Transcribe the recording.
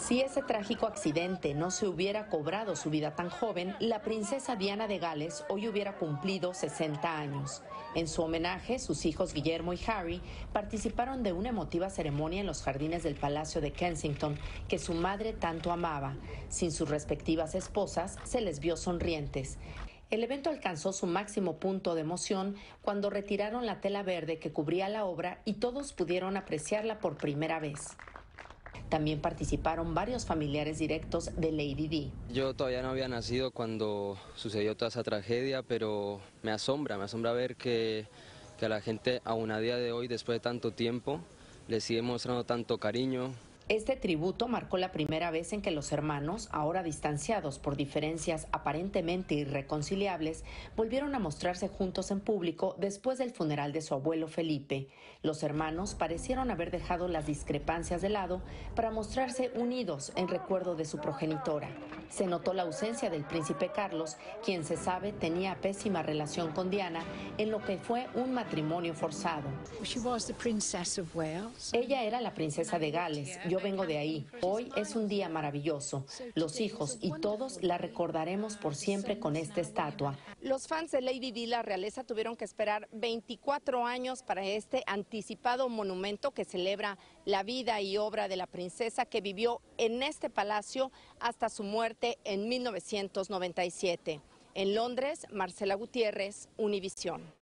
Si ese trágico accidente no se hubiera cobrado su vida tan joven, la princesa Diana de Gales hoy hubiera cumplido 60 años. En su homenaje, sus hijos Guillermo y Harry participaron de una emotiva ceremonia en los jardines del Palacio de Kensington que su madre tanto amaba. Sin sus respectivas esposas, se les vio sonrientes. El evento alcanzó su máximo punto de emoción cuando retiraron la tela verde que cubría la obra y todos pudieron apreciarla por primera vez. También participaron varios familiares directos de Lady Di. Yo todavía no había nacido cuando sucedió toda esa tragedia, pero me asombra ver que a la gente aún a día de hoy, después de tanto tiempo, le sigue mostrando tanto cariño. Este tributo marcó la primera vez en que los hermanos, ahora distanciados por diferencias aparentemente irreconciliables, volvieron a mostrarse juntos en público después del funeral de su abuelo Felipe. Los hermanos parecieron haber dejado las discrepancias de lado para mostrarse unidos en recuerdo de su progenitora. Se notó la ausencia del príncipe Carlos, quien se sabe tenía pésima relación con Diana en lo que fue un matrimonio forzado. Ella era la princesa de Gales. Yo vengo de ahí. Hoy es un día maravilloso. Los hijos y todos la recordaremos por siempre con esta estatua. Los fans de Lady Di, la realeza, tuvieron que esperar 24 años para este anticipado monumento que celebra la vida y obra de la princesa que vivió en este palacio hasta su muerte en 1997. En Londres, Marcela Gutiérrez, Univisión.